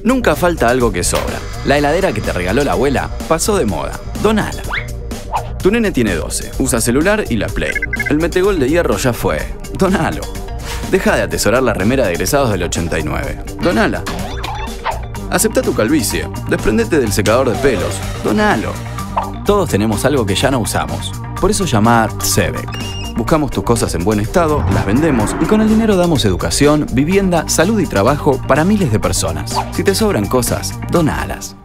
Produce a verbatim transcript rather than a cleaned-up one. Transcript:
Nunca falta algo que sobra. La heladera que te regaló la abuela pasó de moda. Donala. Tu nene tiene doce, usa celular y la Play. El metegol de hierro ya fue. Donalo. Deja de atesorar la remera de egresados del ochenta y nueve. Donala. Acepta tu calvicie. Desprendete del secador de pelos. Donalo. Todos tenemos algo que ya no usamos. Por eso llama a Tsebek. Buscamos tus cosas en buen estado, las vendemos y con el dinero damos educación, vivienda, salud y trabajo para miles de personas. Si te sobran cosas, donalas.